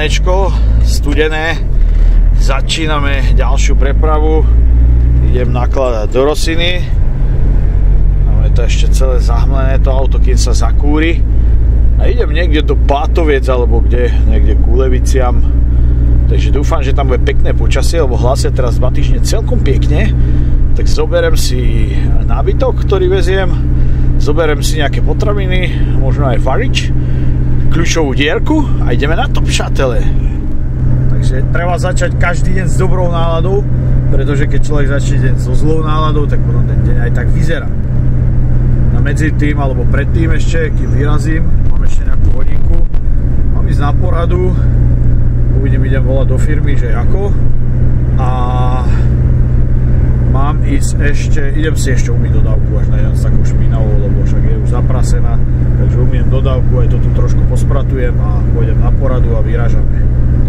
ránečko, studené, začíname ďalšiu prepravu, idem nakladať do Rosiny, máme to ešte celé zahmlené to auto, kým sa zakúri a idem niekde do Bátoviec alebo kde, niekde k Uleviciam, takže dúfam, že tam bude pekné počasie, lebo hlasia teraz 2 týždne celkom pekne, tak zoberiem si nábytok, ktorý veziem, zoberiem si nejaké potraviny, možno aj varič, kľúčovú dierku a ideme na to, přátelé. Takže treba začať každý deň s dobrou náladou, pretože keď človek začne deň so zlou náladou, tak potom ten deň aj tak vyzerá. A medzi tým, alebo predtým ešte, kým vyrazím, mám ešte nejakú hodinku, mám ísť na poradu, uvidím, idem volať do firmy, že ako, a mám ísť ešte, idem si ešte umyť dodávku, až najdem s takou špinavou, lebo však je už zaprasená, takže umiem dodávku, aj to tu trošku pospratujem a pôjdem na poradu a vyrážame.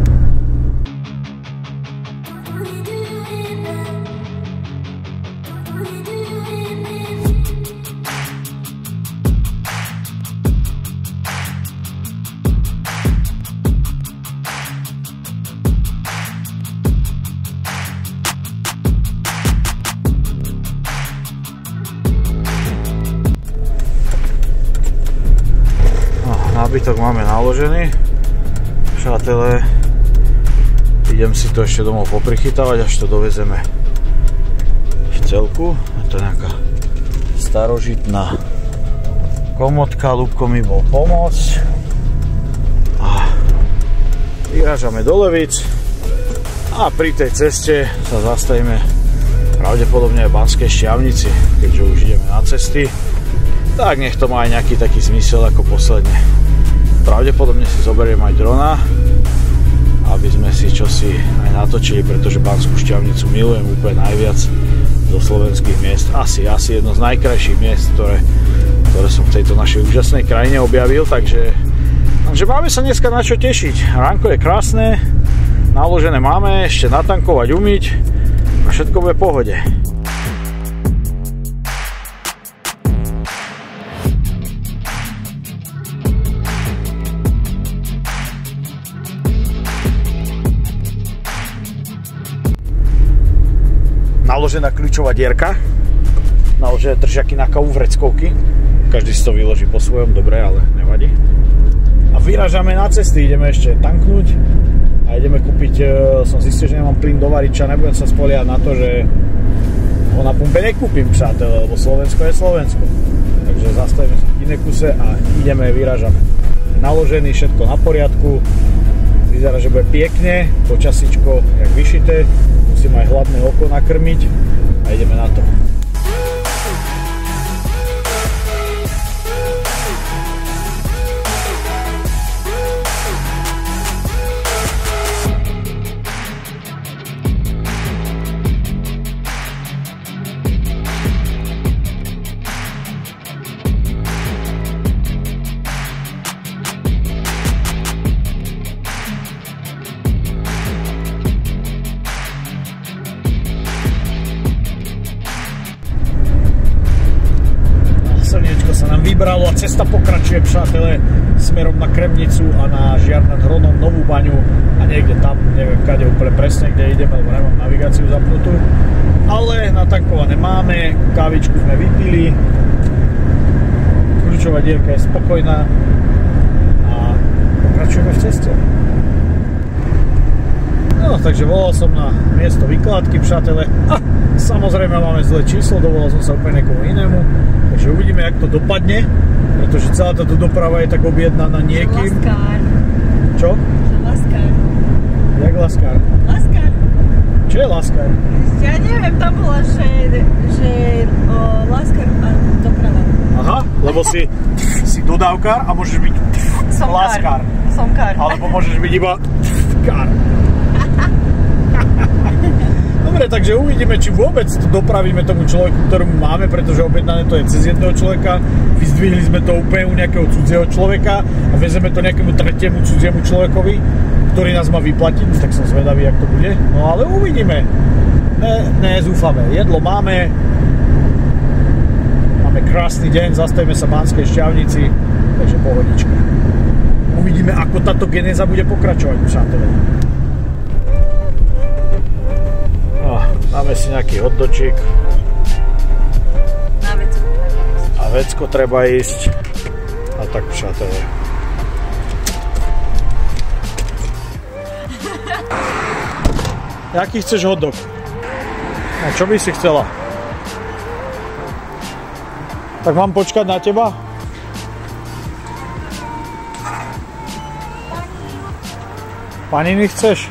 Nábytok máme naložený, přátelé, idem si to ešte domov poprichytávať, až to dovezeme v celku. To je nejaká starožitná komodka, Ľubko mi bol pomôcť a vyrážame do Levic a pri tej ceste sa zastavíme pravdepodobne aj v Banskej Štiavnici, keďže už ideme na cesty, tak nech to má aj nejaký taký zmysel ako posledne. Pravdepodobne si zoberiem aj drona, aby sme si čosi aj natočili, pretože Banskú Štiavnicu milujem úplne najviac zo slovenských miest. Asi jedno z najkrajších miest, ktoré som v tejto našej úžasnej krajine objavil, takže máme sa dneska na čo tešiť. Ránko je krásne, naložené máme, ešte natankovať, umyť a všetko bude v pohode. Naložená kľúčová dierka, naložené držiaky na kávu vreckovky, každý si to vyloží po svojom, dobre, ale nevadí. A vyrážame na cesty, ideme ešte tanknúť a ideme kúpiť, som zistil, že nemám plyn do variča, nebudem sa spoliehať na to, že ho na pumpe nekúpim, přátelé, lebo Slovensko je Slovensko. Takže zastavíme sa v Kinekuse a ideme, vyrážame. Naložený, všetko na poriadku, vyzerá, že bude pekne, počasíčko jak vyšité, musím aj hladné oko nakrmiť a ideme na to. Vybralo a cesta pokračuje, přátelé, smerom na Kremnicu a na Žiar nad Hronom, Novú Baňu a niekde tam, neviem kade úplne presne, kde ideme, lebo nemám navigáciu zapnutú, ale natankované máme, kávičku sme vypili, kľúčová dierka je spokojná a pokračujeme v ceste. No, takže volal som na miesto vykladky, přátelé, a samozrejme máme zlé číslo, dovolal som sa úplne niekomu inému. Takže uvidíme, jak to dopadne, pretože celá táto doprava je tak objednaná niekým. Laskár. Čo? Laskár. Jak Laskár? Laskár. Čo je Laskár? Ja neviem, tam bola, že Laskár a doprava. Aha, lebo si dodávkar a môžeš byť Laskár. Som kár. Alebo môžeš byť iba kár. Dobre, takže uvidíme, či vôbec to dopravíme tomu človeku, ktorému máme, pretože objednané to je cez jedného človeka. Vyzdvihli sme to úplne u nejakého cudzieho človeka a vezeme to nejakému tretiemu cudziemu človekovi, ktorý nás má vyplatiť, tak som zvedavý, jak to bude. No ale uvidíme. Nezúfame. Jedlo máme krásny deň, zastavíme sa v Banskej Štiavnici, takže pohodička. uvidíme, ako táto genéza bude pokračovať, přátelé. Dáme si nejaký hotdočík. Na vecko treba ísť. A tak, přátelé. Jaký chceš hotdog? A čo by si chcela? Tak mám počkať na teba? Paniny chceš?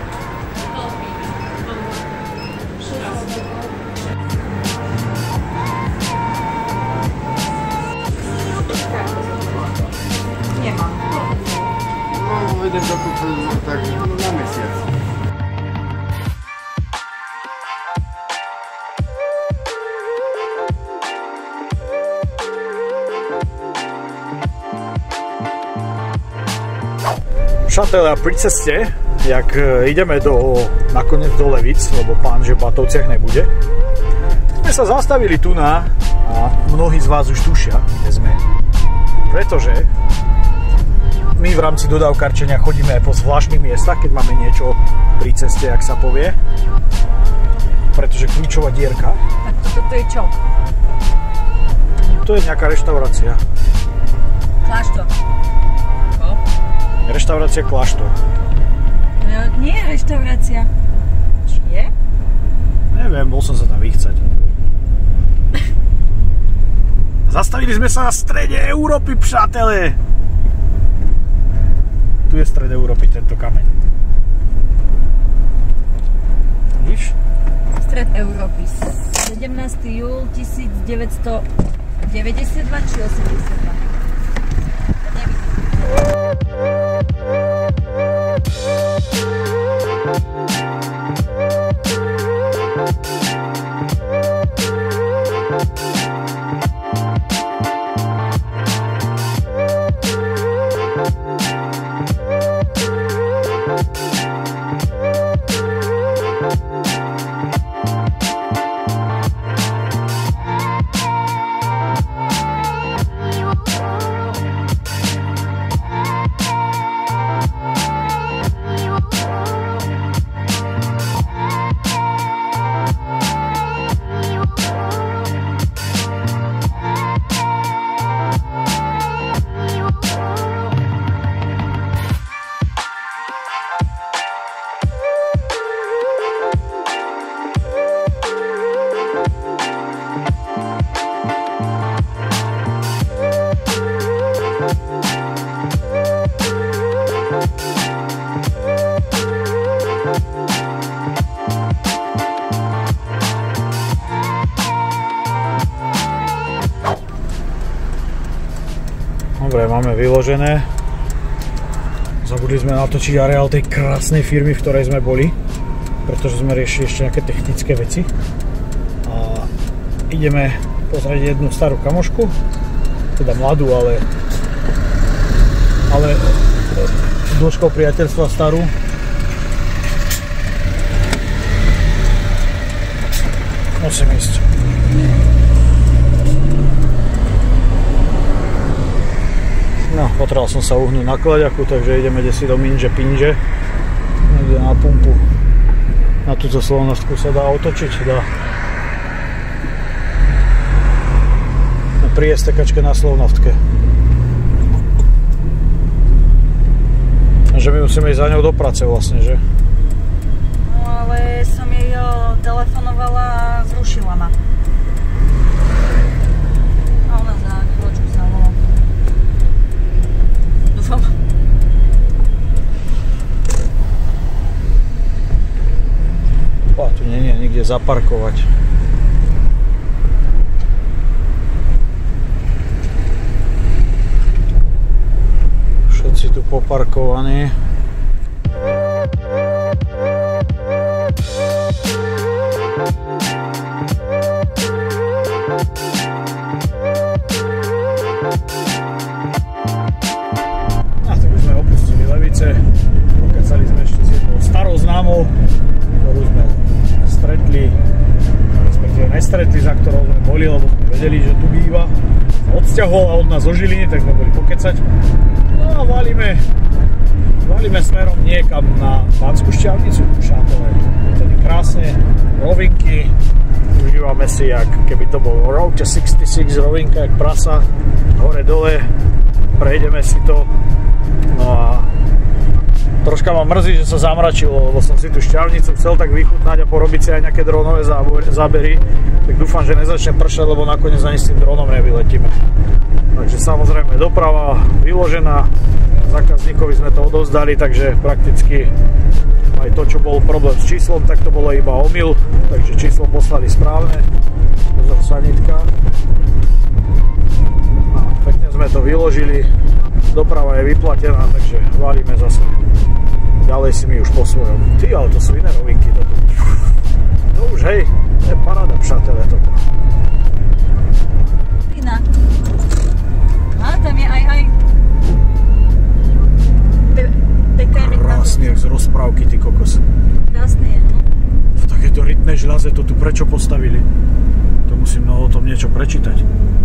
Nemám. No, idem dokúpiť tak na mesiac. Přátelé, pri ceste, jak ideme nakoniec do Levic, lebo pán, že v Batovciach nebude, sme sa zastavili tu a mnohí z vás už tušia, kde sme. Pretože my v rámci dodávkarčenia chodíme po zvláštnych miestach, keď máme niečo pri ceste, jak sa povie. Pretože kľúčová dierka. Tak toto je čo? To je nejaká reštaurácia. Kláštor. Reštaurácia Kláštor. No, nie je reštaurácia. Či je? Neviem, bol som sa tam vychcať. Zastavili sme sa na strede Európy, přátelé. Tu je stred Európy, tento kameň. Vidíš? Stred Európy. 17. júl 1992 či 82? Dobre, máme vyložené. Zabudli sme natočiť areál tej krásnej firmy, v ktorej sme boli, pretože sme riešili ešte nejaké technické veci. A ideme pozrieť jednu starú kamošku, teda mladú, ale dĺžkou priateľstva starú. Musím ísť. No, potreboval som sa uhnúť na klaďaku, takže ideme desi do Minže Pinže. Niekde na pumpu. Na túto Slovnostku sa dá otočiť, dá. Pri STKčke na Slovnostke. Že my musíme ísť za ňou do práce vlastne, že? No ale som jej telefonovala a zrušila ma. A ona za chvíľočku zavolala. Dúfam. Tu nie je nikde zaparkovať. Všetci tu poparkovaní. Tak už sme opustili Levice. Pokecali sme ešte s jednou starou známou, ktorú sme stretli, respektíve nestretli, za ktorou sme boli, lebo sme vedeli, že tu býva. odsťahovala od nás zo Žiliny, tak sme boli pokecať. No a valíme smerom niekam na Banskú Štiavnicu, přátelé. Tady krásne, rovinky, užívame si, jak keby to bol Route 66, rovinka jak prasa, hore dole, prejdeme si to. No a troška ma mrzí, že sa zamračilo, lebo som si tú Šťavnicu chcel tak vychutnať a porobiť si aj nejaké drónové zábery, tak dúfam, že nezačne pršať, lebo nakoniec ani s tým drónom nevyletíme. Takže samozrejme doprava vyložená, zákazníkovi sme to odovzdali, takže prakticky aj to, čo bol problém s číslom, tak to bolo iba omyl, takže číslo poslali správne. Pozor, sanitka. A pekne sme to vyložili, doprava je vyplatená, takže valíme zase ďalej si mi už po svojom. Ty, ale to sú iné rovinky toto. To už hej, to je paráda, přátelé, toto. Iná. A tam je aj krásny, jak z rozprávky, ty kokos. Krásne je, no. V takéto rytné žľaze to tu prečo postavili? To musím o tom niečo prečítať.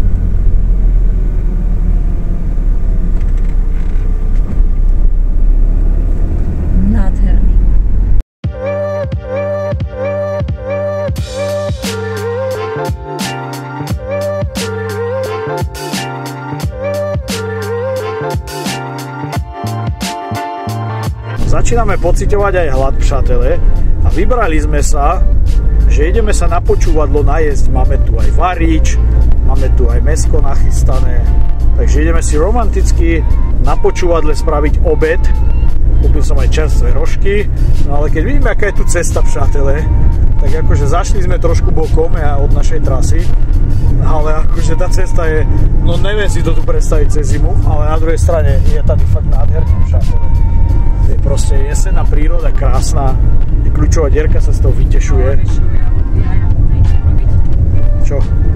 Nádherný. Začíname pociťovať aj hlad, přátelé, a vybrali sme sa, že ideme sa na počúvadlo najesť. Máme tu aj varíč, máme tu aj mäsko nachystané, takže ideme si romanticky na počúvadle spraviť obed. Kúpil som aj čerstvé rožky, no ale keď vidíme, aká je tu cesta, přátelé, tak akože zašli sme trošku bokom od našej trasy, ale akože tá cesta je, no neviem si to tu predstaviť cez zimu, ale na druhej strane je tady fakt nádherný, přátelé. Je proste jesenná príroda, krásna, kľúčová dierka sa z toho vytešuje. Čo?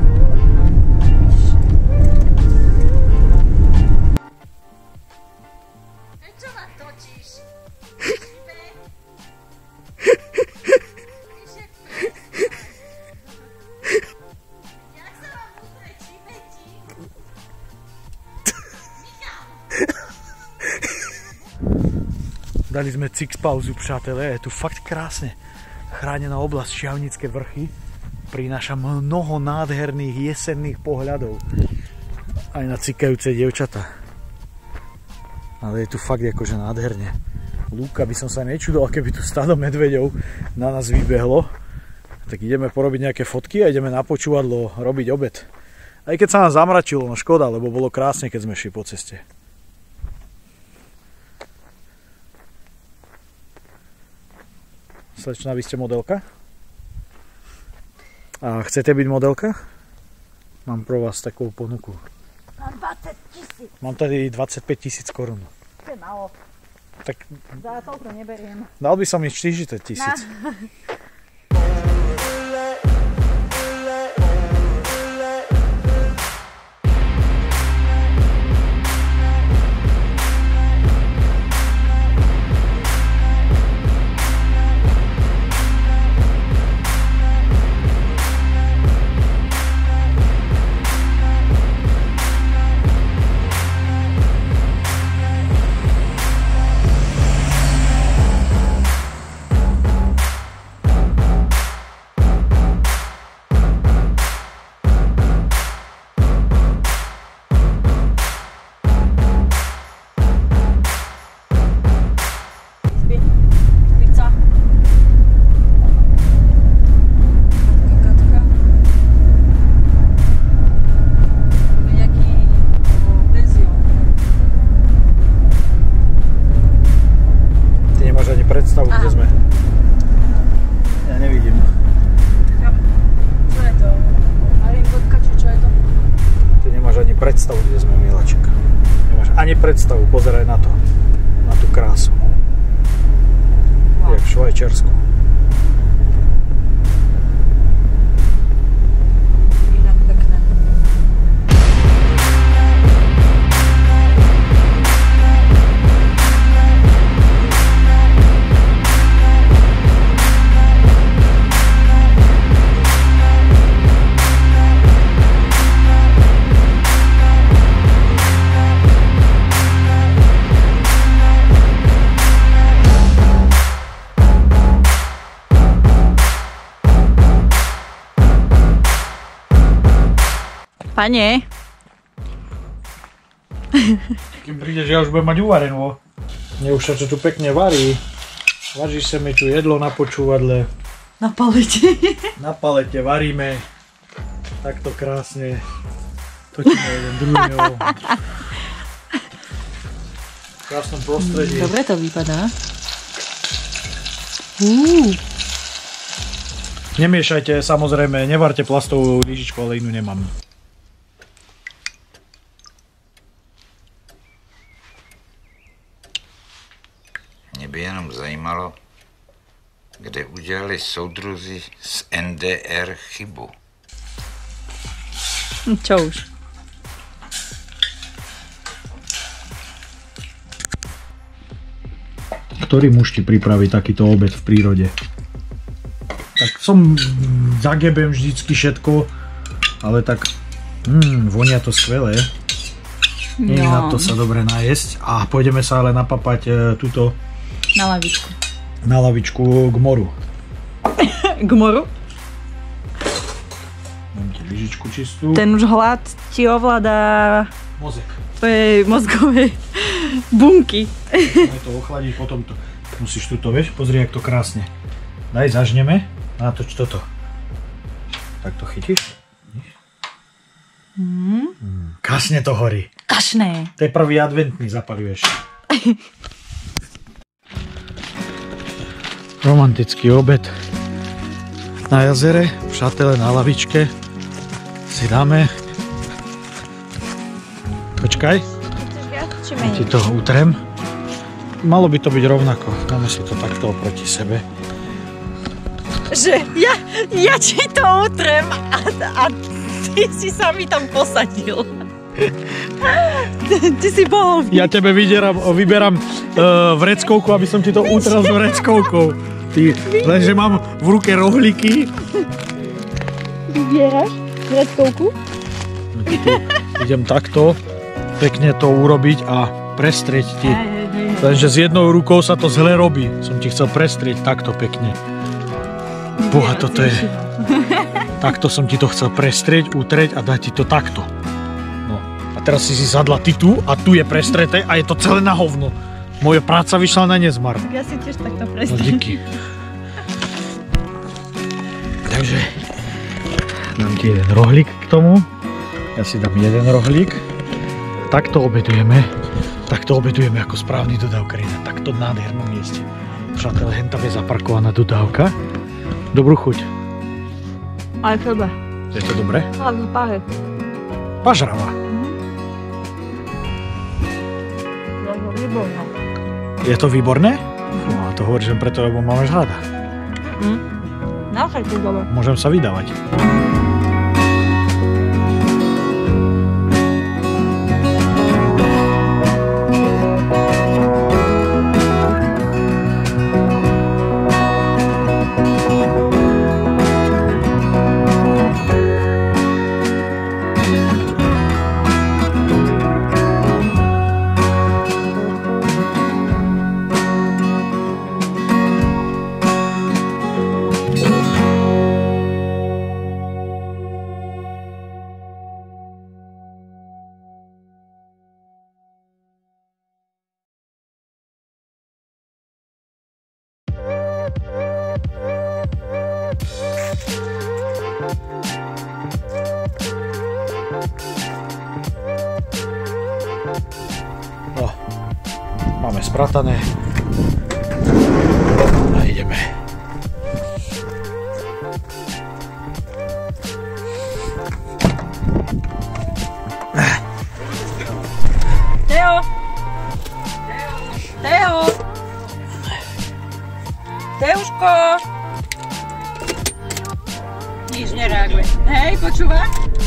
Čo ma točíš? Jak sa vám buduje čipeti? Dali sme cix pauzu, přátelé, je tu fakt krásne. Chránená oblasť Štiavnické vrchy prináša mnoho nádherných jesenných pohľadov. Aj na cikajúce dievčatá. Ale je tu fakt akože nádherne. Lúka, by som sa nečudoval, keby tu stádo medveďov na nás vybehlo. Tak ideme porobiť nejaké fotky a ideme na počúvadlo robiť obed. Aj keď sa nám zamračilo, no škoda, lebo bolo krásne, keď sme šli po ceste. Slečná, vy ste modelka? A chcete byť modelka? Mám pro vás takovú ponuku. Mám 20 000. Mám tady 25 000 korun. To je málo. Tak Za toľko neberiem. dal by som mi 40 000. Predstavu, kde sme. Ja nevidím. Čo je to? Maringotka, či čo je to? Ty nemáš ani predstavu, kde sme, miláček. Nemáš ani predstavu, pozeraj na to. Na tú krásu. Jak v Švajčiarsku. Inak pekné. Pane. Kým prídeš, ja už budem mať uvarenú. Mne už sa to tu pekne varí. Varí sa mi tu jedlo na počúvadle. Na palete. Na palete varíme. Takto krásne. Točíme jeden druhého. V krásnom prostredí. Dobre to vypadá. Nemiešajte, samozrejme, nevarte plastovú lyžičku, ale inú nemám. Mě by jenom zajímalo, kde udělali soudruzi z NDR chybu. Čo už? Ktorý muž ti pripraví takýto obed v prírode? Tak som zagebem vždycky všetko, ale tak vonia to skvelé. Nie je na to sa dobre najesť. A pôjdeme sa ale napapať túto Na lavičku. Na lavičku k moru. K moru? Mám ti lyžičku čistú. Ten už hlad ti ovláda Mozek. tvoje mozgové bunky. Máme to ochladiť, potom to musíš tuto, vieš, pozri, jak to krásne. Daj, zažneme. Natoč toto. Tak to chytíš. Krásne to horí. Kašné. To je prvý adventný, zapaľuješ. Romantický obed na jazere, v šatele, na lavičke. Si dáme. Počkaj. Ti to utrem. Malo by to byť rovnako. Dáme si to takto oproti sebe. Že ja ti to utrem a ty si sa mi tam posadil. Ty si bol. Ja tebe vyberám vreckovku, aby som ti to utral s vreckovkou. Lenže mám v ruke rohlíky. Vybieraš vreckovku? Idem takto pekne to urobiť a prestrieť ti. Lenže s jednou rukou sa to zle robí. Som ti chcel prestrieť takto pekne. Boha, toto je... Takto som ti to chcel prestrieť, utrieť a dať ti to takto. No. A teraz si sadla ty tu a tu je prestreté a je to celé na hovno. Moja práca vyšla na nezmar. Ja si tiež takto No prestriem. díky. Takže dám ti jeden rohlík k tomu. Ja si dám jeden rohlík. Takto obedujeme. Takto obedujeme ako správny dodávkari na takto nádhernom mieste. V šatele hentam je zaparkovaná dodávka. Dobrú chuť. Aj chleba. Je to dobré? Hlavne páre. Pažrava. Je to výborné? No a to hovoríš len preto, lebo máš rada. Naozaj to dobre. Môžem sa vydávať. No, máme spratané a ideme. Teo! Teo! Teuško! Nič nereaguje. Hej, počúva?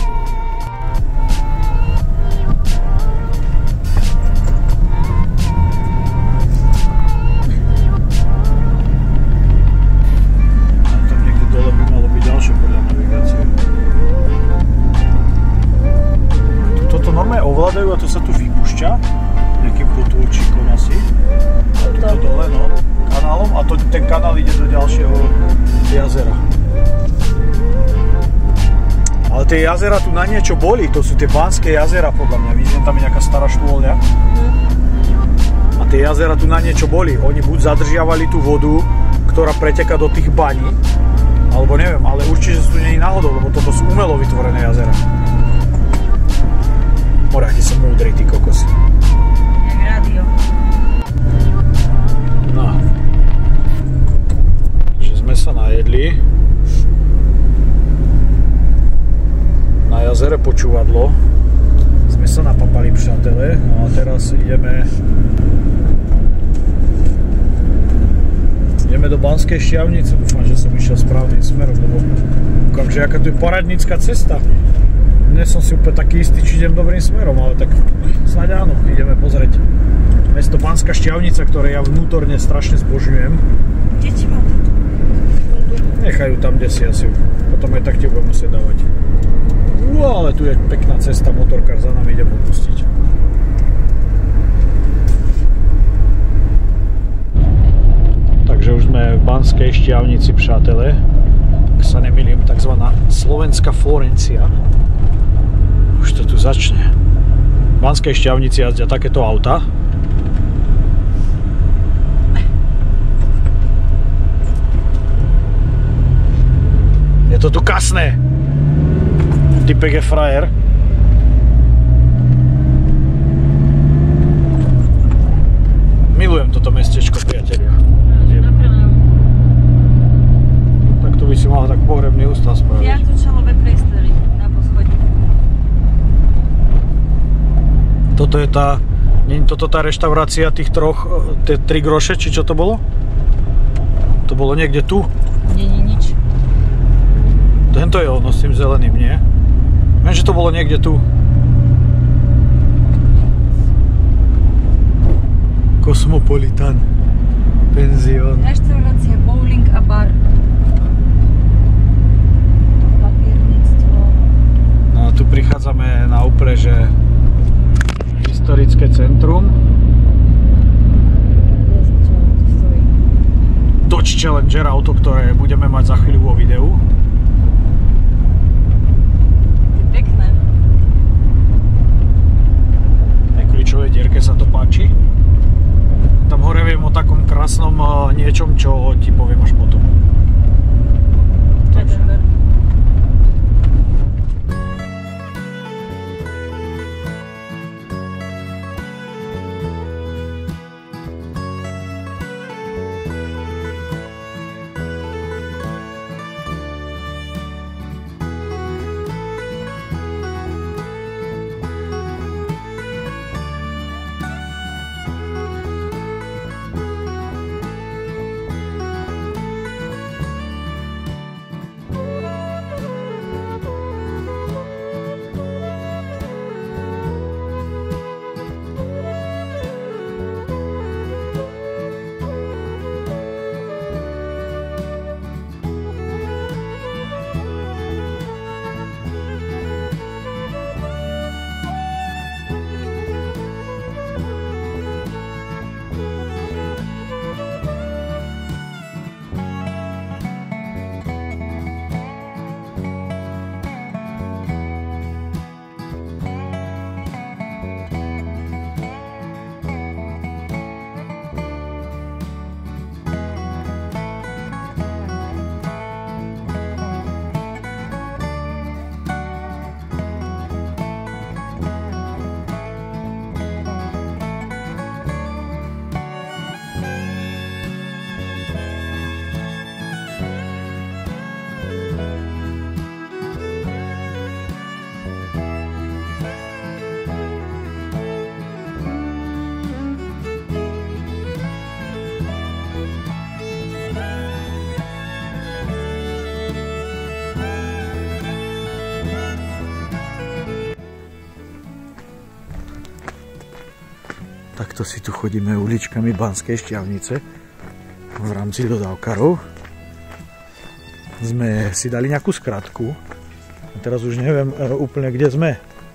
Tam niekde dole by malo byť ďalšie podľa navigácie. Toto normálne ovládajú a to sa tu vypúšťa nejakým potôčikom asi. A toto dole, no, kanálom a ten kanál ide do ďalšieho jazera. Ale tie jazera tu na niečo boli, to sú tie Banské jazera podľa mňa. Vidím, tam je nejaká stará štôľňa. A tie jazera tu na niečo boli. Oni buď zadržiavali tú vodu, ktorá preteká do tých baní, alebo neviem, ale určite sú tu nie náhodou, lebo toto sú umelo vytvorené jazera. More, aký som múdry, ty kokos. Jak rádio. No. Že sme sa najedli. Na jazere Počúvadlo. Sme sa napapali, přátelé. No a teraz ideme do Banskej Štiavnice. Dúfam, že som išiel správnym smerom, lebo kúkam, že aká tu je poradnícka cesta. Nie som si úplne taký istý, či idem dobrým smerom, ale tak snáď áno, ideme pozrieť mesto Banská Štiavnica, ktoré ja vnútorne strašne zbožňujem. Deti mám. Nechajú tam, kde si asi. Potom aj tak ti budem musieť dávať. No ale tu je pekná cesta, motorkár za nami ide odpustiť. Takže už sme v Banskej Štiavnici, přátelé. Ak sa nemýlim, takzvaná slovenská Florencia. Už to tu začne. V Banskej Štiavnici jazdia takéto auta. Je to tu kasné. Typek je frajer. Milujem toto mestečko, priatelia. Tak tu by si mala tak pohrebný ústav spraviť. Viacúčelové priestory na poschodí. Toto je tá... Nie je toto tá reštaurácia tých troch... Tie 3 groše, či čo to bolo? To bolo niekde tu? Nie, nič. Tento je ono s tým zeleným, nie? Viem, že to bolo niekde tu. Cosmopolitan penzión. Reštaurácia, bowling a bar. Papierníctvo. No a tu prichádzame na úplne, že historické centrum. Dodge Challenger, auto, ktoré budeme mať za chvíľu vo videu. Kľúčovej dierke sa to páči. Tam hore viem o takom krásnom niečom, čo ti poviem až potom. Takže. Takto si tu chodíme uličkami Banskej Štiavnice v rámci dodávkarov. Sme si dali nejakú skratku a teraz už neviem úplne, kde sme.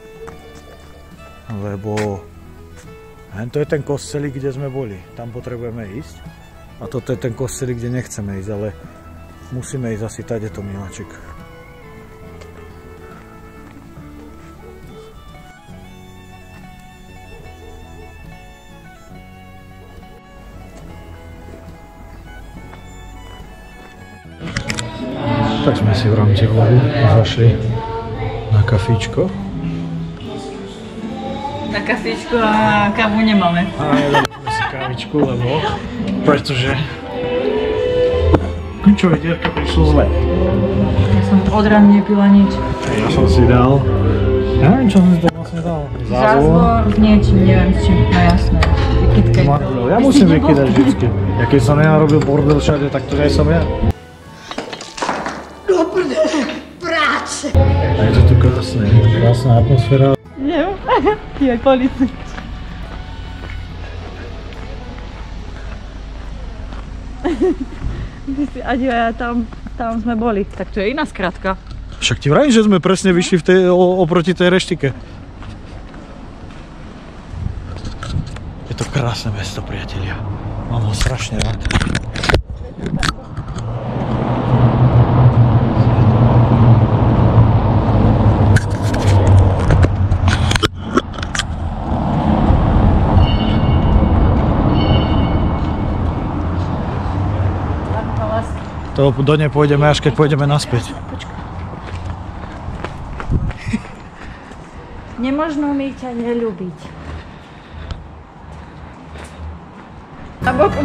Lebo to je ten kostelik, kde sme boli. Tam potrebujeme ísť. A toto je ten kostelik, kde nechceme ísť, ale musíme ísť asi tady to, miláček. Tak sme si v rámci vlogu zašli na kafíčko. Na kafíčku a kávu nemáme. A nedali si kávičku, lebo pretože kľúčové dierka prišlo zle. Ja som od rána nepila nič. Ja som si dal... Ja neviem, čo som si to vlastne dal. Zázvor s niečím, neviem s čím, no jasné. Vykytkej. Ja musím vykydať vždycky. Ja keď som nenarobil bordel všade, tak to nie som ja. Práce! A je to tu krásne, krásna atmosféra. Neviem, je policajt. Tam sme boli, tak to je iná skratka. Však ti vrajím, že sme presne vyšli oproti tej reštike. Je to krásne mesto, priatelia. Mám ho strašne rád. To do nej pôjdeme až keď pôjdeme naspäť. Nemožno mi ťa neľúbiť. Na boku.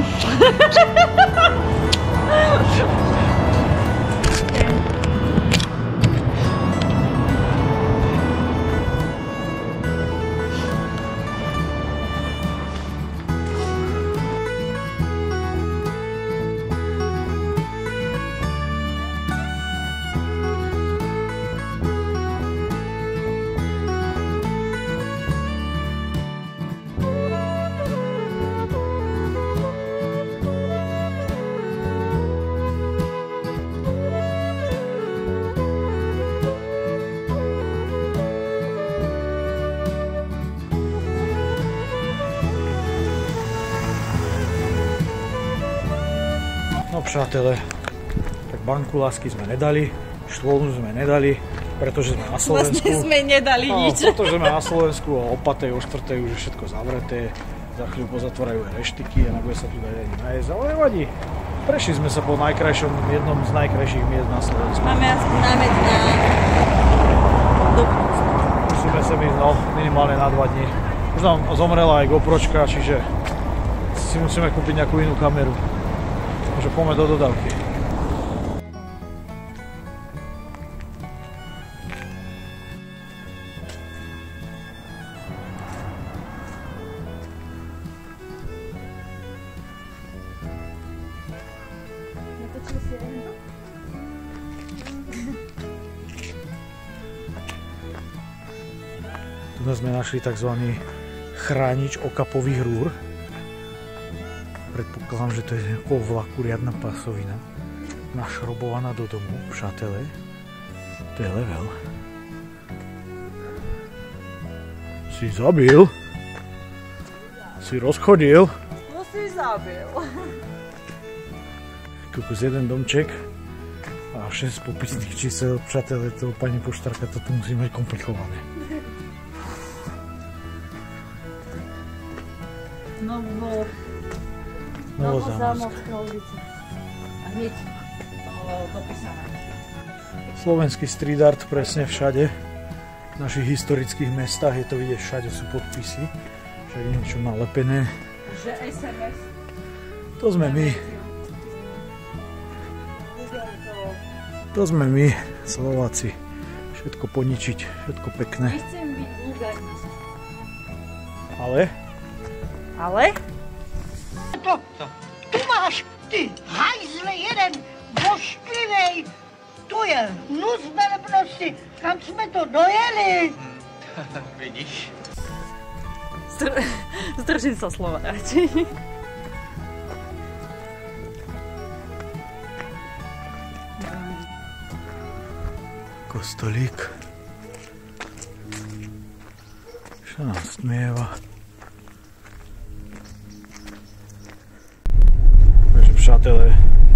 No přátelé, tak banku lásky sme nedali, štvolnu sme nedali, pretože sme na Slovensku. Vlastne sme nedali nič. Pretože sme na Slovensku a o 5. o 4. už je všetko zavreté. Za chvíľu pozatvárajú aj reštiky a nebude sa tu dať ani najesť, ale nevadí. Prešli sme sa po jednom z najkrajších miest na Slovensku. Máme aspoň námet na dokonca. Musíme sem ísť minimálne na 2 dní. Už nám zomrela aj GoPročka, čiže si musíme kúpiť nejakú inú kameru. Takže poďme do dodávky. Tu sme našli tzv. Chránič okapových rúr. Predpokladám, že to je nejakou vlaku riadna pasovina. Našrobovaná do domu, přátelé. To je level. Si zabil? Si rozchodil? No si zabil. Kokos jeden domček a 6 popisných čísel, přátelé, to pani poštárka, to tu musí mať komplikované. Novozámovská ulica. A hneď dopísané. Slovenský street art presne všade. V našich historických mestách je to vidieť, všade sú podpisy. Všade niečo nalepené. Že SMS. To sme my. To sme my, Slováci. Všetko poničiť, všetko pekné. Nechcem byť vulgárny. Ale? Ale? Tu máš, ty hajzle jeden, vošklivej, tu je hnus velebnosti, kam jsme to dojeli. Vidíš? Zdržím sa slova radšej. Kostolík. Čo nám smieva. Přátelé,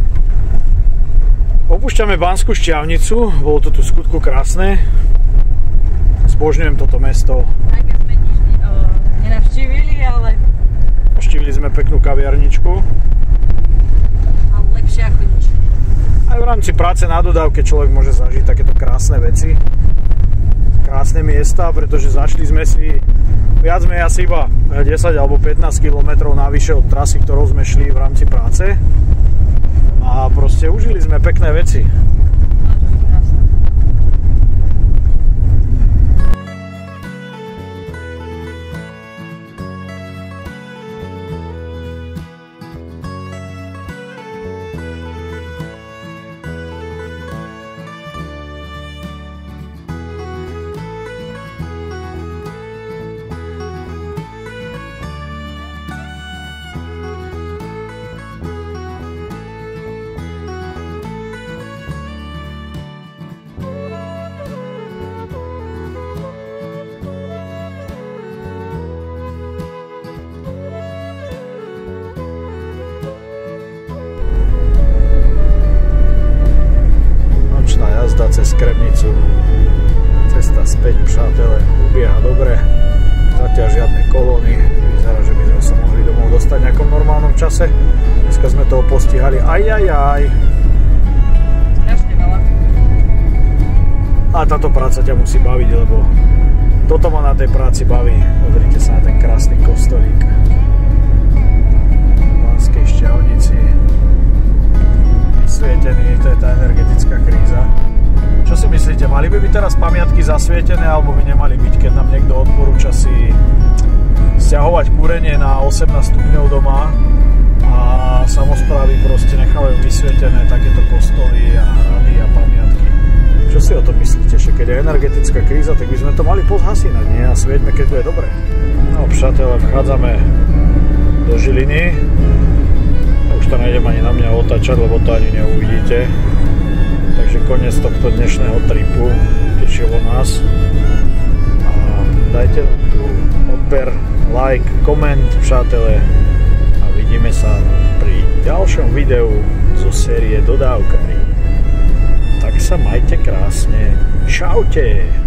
opúšťame Banskú Štiavnicu, bolo to tu v skutku krásne. Zbožňujem toto mesto. Aj keď sme nič nenavštívili, ale... Navštívili sme peknú kaviarničku. Ale lepšie ako nič. Aj v rámci práce na dodávke človek môže zažiť takéto krásne veci, krásne miesta, pretože zašli sme si viac menej asi iba 10 alebo 15 km navyše od trasy, ktorou sme šli v rámci práce a proste užili sme pekné veci. Jazda cez Kremnicu, cesta späť, přátelé, ubieha dobre, zatiaľ žiadne kolóny, vyzerá, že by sme sa mohli domov dostať v nejakom normálnom čase. Dneska sme toho postihali ajajaj. Strašne veľa. A táto práca ťa musí baviť, lebo toto ma na tej práci baví. Pozrite sa na ten krásny kostolík v Banskej Štiavnici. Vysvietený, to je tá energetická kríza. Čo si myslíte, mali by byť teraz pamiatky zasvietené, alebo by nemali byť, keď nám niekto odporúča si stiahovať kúrenie na 18 stupňov doma a samosprávy proste nechávajú vysvietené takéto kostoly a hrady a pamiatky. Čo si o tom myslíte, že keď je energetická kríza, tak by sme to mali pozhasínať, nie? A svieťme, keď to je dobre. No, přátelé, vchádzame do Žiliny. Už to nejdem ani na mňa otáčať, lebo to ani neuvidíte. Takže koniec tohto dnešného tripu tešilo nás. A dajte tu odber, like, koment, přátelé. A vidíme sa pri ďalšom videu zo série Dodávkari. Tak sa majte krásne. Čaute!